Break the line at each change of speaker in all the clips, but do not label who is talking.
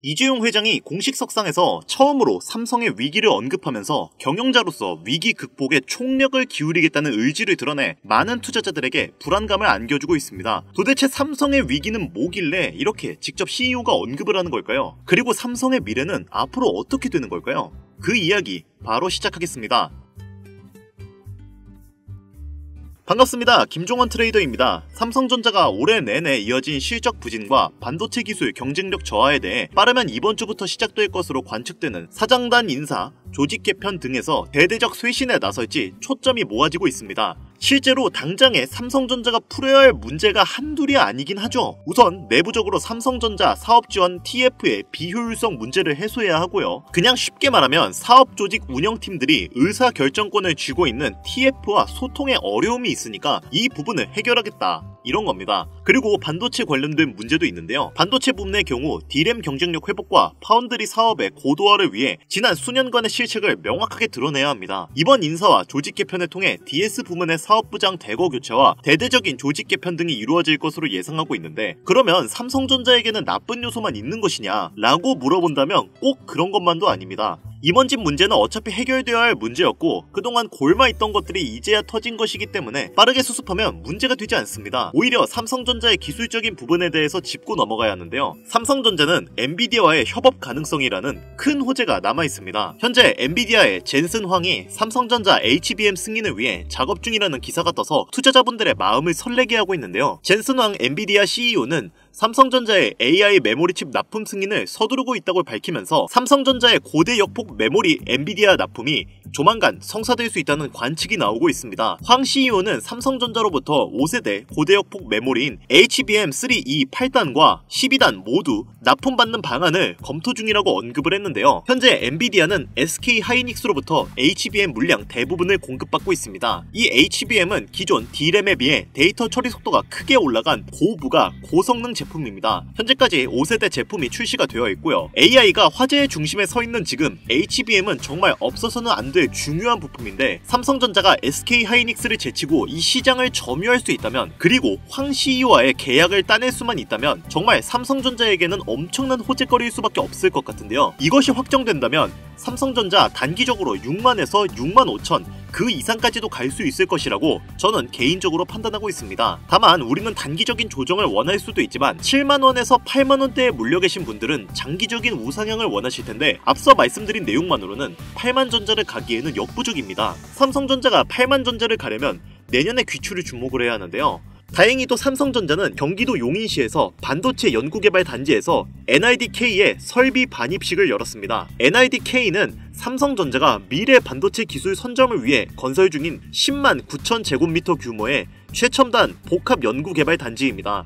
이재용 회장이 공식 석상에서 처음으로 삼성의 위기를 언급하면서 경영자로서 위기 극복에 총력을 기울이겠다는 의지를 드러내 많은 투자자들에게 불안감을 안겨주고 있습니다. 도대체 삼성의 위기는 뭐길래 이렇게 직접 CEO가 언급을 하는 걸까요? 그리고 삼성의 미래는 앞으로 어떻게 되는 걸까요? 그 이야기 바로 시작하겠습니다. 반갑습니다. 김종원 트레이더입니다. 삼성전자가 올해 내내 이어진 실적 부진과 반도체 기술 경쟁력 저하에 대해 빠르면 이번 주부터 시작될 것으로 관측되는 사장단 인사, 조직 개편 등에서 대대적 쇄신에 나설지 초점이 모아지고 있습니다. 실제로 당장에 삼성전자가 풀어야 할 문제가 한둘이 아니긴 하죠. 우선 내부적으로 삼성전자 사업지원 TF의 비효율성 문제를 해소해야 하고요. 그냥 쉽게 말하면 사업조직 운영팀들이 의사결정권을 쥐고 있는 TF와 소통에 어려움이 있으니까 이 부분을 해결하겠다, 이런 겁니다. 그리고 반도체 관련된 문제도 있는데요. 반도체 부문의 경우 D램 경쟁력 회복과 파운드리 사업의 고도화를 위해 지난 수년간의 실책을 명확하게 드러내야 합니다. 이번 인사와 조직 개편을 통해 DS 부문의 사업부장 대거 교체와 대대적인 조직 개편 등이 이루어질 것으로 예상하고 있는데, 그러면 삼성전자에게는 나쁜 요소만 있는 것이냐 라고 물어본다면 꼭 그런 것만도 아닙니다. 이번 집 문제는 어차피 해결되어야 할 문제였고 그동안 골마있던 것들이 이제야 터진 것이기 때문에 빠르게 수습하면 문제가 되지 않습니다. 오히려 삼성전자의 기술적인 부분에 대해서 짚고 넘어가야 하는데요. 삼성전자는 엔비디아와의 협업 가능성이라는 큰 호재가 남아있습니다. 현재 엔비디아의 젠슨 황이 삼성전자 HBM 승인을 위해 작업 중이라는 기사가 떠서 투자자분들의 마음을 설레게 하고 있는데요. 젠슨 황 엔비디아 CEO는 삼성전자의 AI 메모리 칩 납품 승인을 서두르고 있다고 밝히면서 삼성전자의 고대 역폭 메모리 엔비디아 납품이 조만간 성사될 수 있다는 관측이 나오고 있습니다. 황 CEO는 삼성전자로부터 5세대 고대 역폭 메모리인 HBM3E 8단과 12단 모두 납품받는 방안을 검토 중이라고 언급을 했는데요. 현재 엔비디아는 SK 하이닉스로부터 HBM 물량 대부분을 공급받고 있습니다. 이 HBM은 기존 D램에 비해 데이터 처리 속도가 크게 올라간 고부가 고성능 제품입니다. 현재까지 5세대 제품이 출시가 되어 있고요. AI가 화제의 중심에 서 있는 지금 HBM은 정말 없어서는 안 될 중요한 부품인데, 삼성전자가 SK 하이닉스를 제치고 이 시장을 점유할 수 있다면, 그리고 황 CEO와의 계약을 따낼 수만 있다면 정말 삼성전자에게는 엄청난 호재거리일 수밖에 없을 것 같은데요. 이것이 확정된다면 삼성전자 단기적으로 6만에서 6만 5천 그 이상까지도 갈 수 있을 것이라고 저는 개인적으로 판단하고 있습니다. 다만 우리는 단기적인 조정을 원할 수도 있지만 7만원에서 8만원대에 몰려 계신 분들은 장기적인 우상향을 원하실 텐데, 앞서 말씀드린 내용만으로는 8만전자를 가기에는 역부족입니다. 삼성전자가 8만전자를 가려면 내년에 귀추를 주목을 해야 하는데요. 다행히도 삼성전자는 경기도 용인시에서 반도체 연구개발 단지에서 NIDK의 설비 반입식을 열었습니다. NIDK는 삼성전자가 미래 반도체 기술 선점을 위해 건설 중인 10만 9천 제곱미터 규모의 최첨단 복합 연구개발 단지입니다.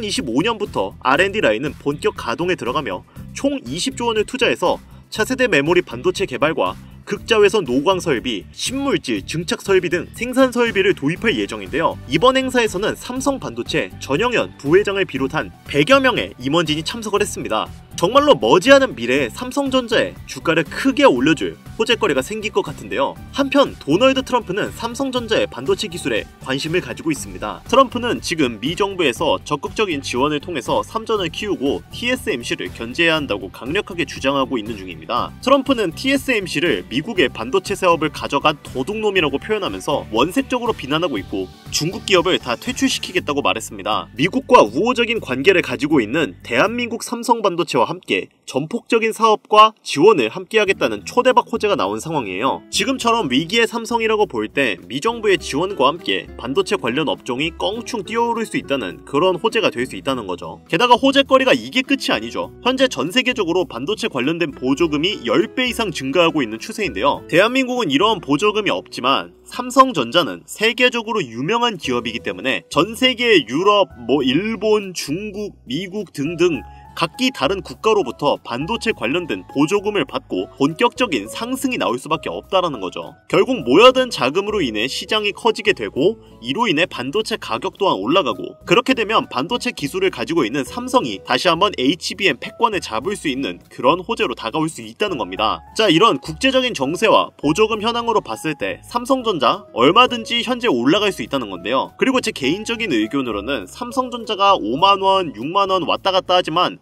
2025년부터 R&D 라인은 본격 가동에 들어가며 총 20조 원을 투자해서 차세대 메모리 반도체 개발과 극자외선 노광 설비, 신물질, 증착 설비 등 생산 설비를 도입할 예정인데요. 이번 행사에서는 삼성 반도체 전영현 부회장을 비롯한 100여 명의 임원진이 참석을 했습니다. 정말로 머지않은 미래에 삼성전자의 주가를 크게 올려줄 호재거리가 생길 것 같은데요. 한편 도널드 트럼프는 삼성전자의 반도체 기술에 관심을 가지고 있습니다. 트럼프는 지금 미 정부에서 적극적인 지원을 통해서 삼전을 키우고 TSMC를 견제해야 한다고 강력하게 주장하고 있는 중입니다. 트럼프는 TSMC를 미국의 반도체 사업을 가져간 도둑놈이라고 표현하면서 원색적으로 비난하고 있고 중국 기업을 다 퇴출시키겠다고 말했습니다. 미국과 우호적인 관계를 가지고 있는 대한민국 삼성반도체와 함께 전폭적인 사업과 지원을 함께하겠다는 초대박 호재가 나온 상황이에요. 지금처럼 위기의 삼성이라고 볼 때 미정부의 지원과 함께 반도체 관련 업종이 껑충 뛰어오를 수 있다는 그런 호재가 될 수 있다는 거죠. 게다가 호재거리가 이게 끝이 아니죠. 현재 전 세계적으로 반도체 관련된 보조금이 10배 이상 증가하고 있는 추세인데요. 대한민국은 이러한 보조금이 없지만 삼성전자는 세계적으로 유명한 기업이기 때문에 전 세계의 유럽, 일본, 중국, 미국 등등 각기 다른 국가로부터 반도체 관련된 보조금을 받고 본격적인 상승이 나올 수밖에 없다라는 거죠. 결국 모여든 자금으로 인해 시장이 커지게 되고 이로 인해 반도체 가격 또한 올라가고, 그렇게 되면 반도체 기술을 가지고 있는 삼성이 다시 한번 HBM 패권을 잡을 수 있는 그런 호재로 다가올 수 있다는 겁니다. 자, 이런 국제적인 정세와 보조금 현황으로 봤을 때 삼성전자 얼마든지 현재 올라갈 수 있다는 건데요. 그리고 제 개인적인 의견으로는 삼성전자가 5만원, 6만원 왔다 갔다 하지만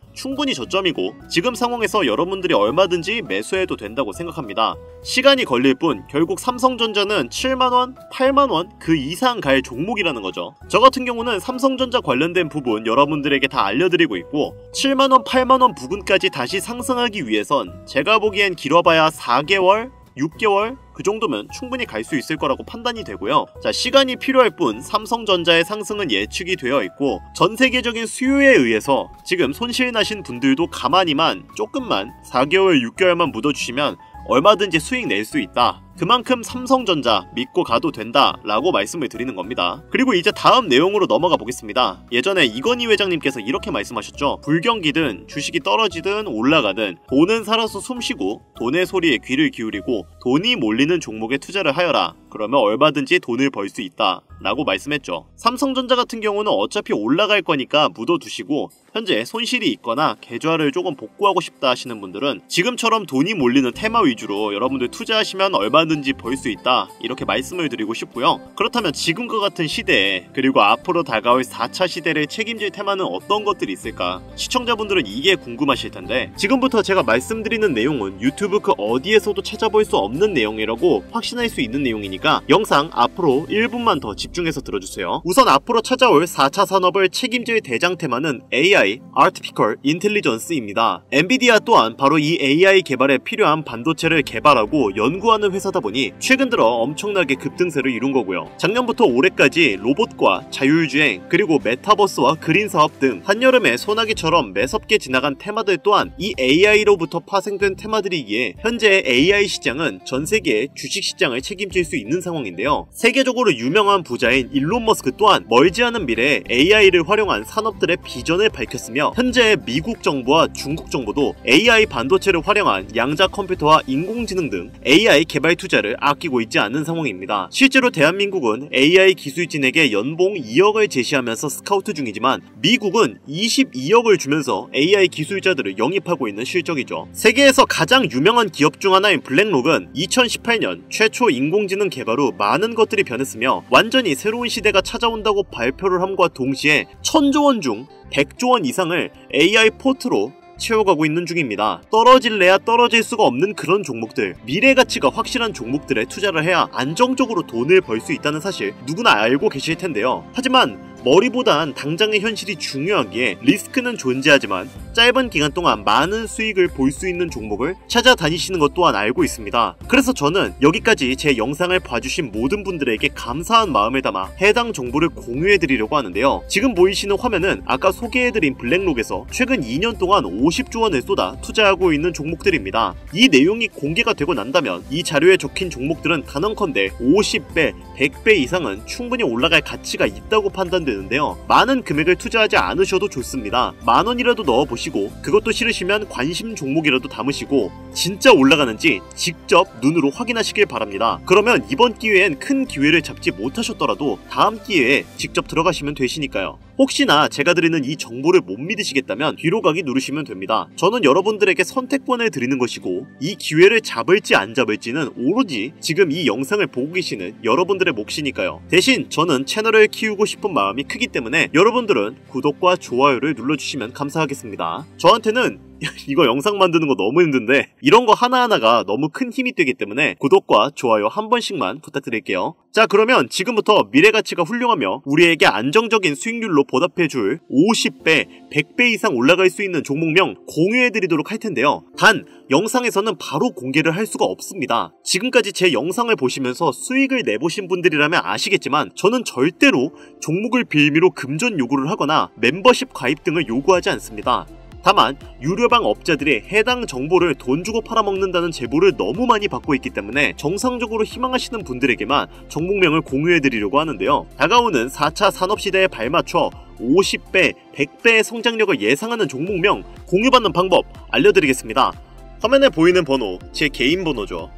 충분히 저점이고 지금 상황에서 여러분들이 얼마든지 매수해도 된다고 생각합니다. 시간이 걸릴 뿐 결국 삼성전자는 7만원, 8만원 그 이상 갈 종목이라는 거죠. 저 같은 경우는 삼성전자 관련된 부분 여러분들에게 다 알려드리고 있고 7만원, 8만원 부근까지 다시 상승하기 위해선 제가 보기엔 길어봐야 4개월, 6개월 그 정도면 충분히 갈 수 있을 거라고 판단이 되고요. 자, 시간이 필요할 뿐 삼성전자의 상승은 예측이 되어 있고 전 세계적인 수요에 의해서 지금 손실 나신 분들도 가만히만 조금만 4개월, 6개월만 묻어주시면 얼마든지 수익 낼 수 있다. 그만큼 삼성전자 믿고 가도 된다 라고 말씀을 드리는 겁니다. 그리고 이제 다음 내용으로 넘어가 보겠습니다. 예전에 이건희 회장님께서 이렇게 말씀하셨죠. 불경기든 주식이 떨어지든 올라가든 돈은 살아서 숨쉬고 돈의 소리에 귀를 기울이고 돈이 몰리는 종목에 투자를 하여라. 그러면 얼마든지 돈을 벌 수 있다 라고 말씀했죠. 삼성전자 같은 경우는 어차피 올라갈 거니까 묻어두시고 현재 손실이 있거나 계좌를 조금 복구하고 싶다 하시는 분들은 지금처럼 돈이 몰리는 테마 위주로 여러분들 투자하시면 얼마든지 벌 수 있다 이렇게 말씀을 드리고 싶고요. 그렇다면 지금과 같은 시대에 그리고 앞으로 다가올 4차 시대를 책임질 테마는 어떤 것들이 있을까? 시청자분들은 이게 궁금하실 텐데 지금부터 제가 말씀드리는 내용은 유튜브 그 어디에서도 찾아볼 수 없는 내용이라고 확신할 수 있는 내용이니까 영상 앞으로 1분만 더 집중해서 들어주세요. 우선 앞으로 찾아올 4차 산업을 책임질 대장 테마는 AI, Artificial Intelligence입니다. 엔비디아 또한 바로 이 AI 개발에 필요한 반도체를 개발하고 연구하는 회사다 보니 최근 들어 엄청나게 급등세를 이룬 거고요. 작년부터 올해까지 로봇과 자율주행 그리고 메타버스와 그린 사업 등 한여름에 소나기처럼 매섭게 지나간 테마들 또한 이 AI로부터 파생된 테마들이기에 현재 AI 시장은 전 세계의 주식 시장을 책임질 수 있는 상황인데요. 세계적으로 유명한 부자인 일론 머스크 또한 멀지 않은 미래에 AI를 활용한 산업들의 비전을 밝혔으며 현재 미국 정부와 중국 정부도 AI 반도체를 활용한 양자 컴퓨터와 인공지능 등 AI 개발 투자를 아끼고 있지 않은 상황입니다. 실제로 대한민국은 AI 기술진에게 연봉 2억을 제시하면서 스카우트 중이지만 미국은 22억을 주면서 AI 기술자들을 영입하고 있는 실적이죠. 세계에서 가장 유명한 기업 중 하나인 블랙록은 2018년 최초 인공지능 개발 후 많은 것들이 변했으며 완전히 새로운 시대가 찾아온다고 발표를 함과 동시에 1000조원 중 100조원 이상을 AI 포트로 채워가고 있는 중입니다. 떨어질래야 떨어질 수가 없는 그런 종목들, 미래 가치가 확실한 종목들에 투자를 해야 안정적으로 돈을 벌 수 있다는 사실 누구나 알고 계실 텐데요. 하지만 머리보단 당장의 현실이 중요하기에 리스크는 존재하지만 짧은 기간 동안 많은 수익을 볼 수 있는 종목을 찾아다니시는 것 또한 알고 있습니다. 그래서 저는 여기까지 제 영상을 봐주신 모든 분들에게 감사한 마음을 담아 해당 정보를 공유해드리려고 하는데요. 지금 보이시는 화면은 아까 소개해드린 블랙록에서 최근 2년 동안 50조 원을 쏟아 투자하고 있는 종목들입니다. 이 내용이 공개가 되고 난다면 이 자료에 적힌 종목들은 단언컨대 50배, 100배 이상은 충분히 올라갈 가치가 있다고 판단되는데요. 많은 금액을 투자하지 않으셔도 좋습니다. 만원이라도 넣어보시고 그것도 싫으시면 관심 종목이라도 담으시고 진짜 올라가는지 직접 눈으로 확인하시길 바랍니다. 그러면 이번 기회엔 큰 기회를 잡지 못하셨더라도 다음 기회에 직접 들어가시면 되시니까요. 혹시나 제가 드리는 이 정보를 못 믿으시겠다면 뒤로 가기 누르시면 됩니다. 저는 여러분들에게 선택권을 드리는 것이고 이 기회를 잡을지 안 잡을지는 오로지 지금 이 영상을 보고 계시는 여러분들의 몫이니까요. 대신 저는 채널을 키우고 싶은 마음이 크기 때문에 여러분들은 구독과 좋아요를 눌러주시면 감사하겠습니다. 저한테는 이거 영상 만드는 거 너무 힘든데 이런 거 하나하나가 너무 큰 힘이 되기 때문에 구독과 좋아요 한 번씩만 부탁드릴게요. 자, 그러면 지금부터 미래가치가 훌륭하며 우리에게 안정적인 수익률로 보답해줄 50배, 100배 이상 올라갈 수 있는 종목명 공유해드리도록 할 텐데요. 단 영상에서는 바로 공개를 할 수가 없습니다. 지금까지 제 영상을 보시면서 수익을 내보신 분들이라면 아시겠지만 저는 절대로 종목을 빌미로 금전 요구를 하거나 멤버십 가입 등을 요구하지 않습니다. 다만 유료방 업자들이 해당 정보를 돈 주고 팔아먹는다는 제보를 너무 많이 받고 있기 때문에 정상적으로 희망하시는 분들에게만 종목명을 공유해드리려고 하는데요. 다가오는 4차 산업시대에 발맞춰 50배, 100배의 성장력을 예상하는 종목명 공유받는 방법 알려드리겠습니다. 화면에 보이는 번호, 제 개인 번호죠.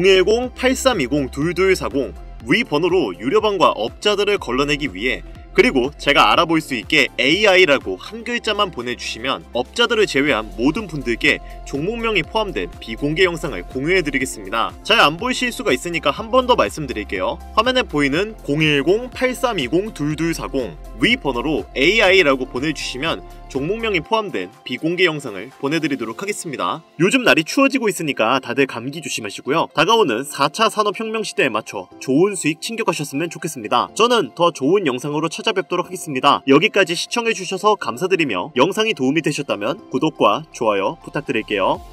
010-8320-2240 위 번호로 유료방과 업자들을 걸러내기 위해 그리고 제가 알아볼 수 있게 AI라고 한 글자만 보내주시면 업자들을 제외한 모든 분들께 종목명이 포함된 비공개 영상을 공유해드리겠습니다. 잘 안 보이실 수가 있으니까 한 번 더 말씀드릴게요. 화면에 보이는 010-8320-2240 위 번호로 AI라고 보내주시면 종목명이 포함된 비공개 영상을 보내드리도록 하겠습니다. 요즘 날이 추워지고 있으니까 다들 감기 조심하시고요. 다가오는 4차 산업혁명 시대에 맞춰 좋은 수익 챙겨가셨으면 좋겠습니다. 저는 더 좋은 영상으로 찾아뵙도록 하겠습니다. 여기까지 시청해주셔서 감사드리며 영상이 도움이 되셨다면 구독과 좋아요 부탁드릴게요.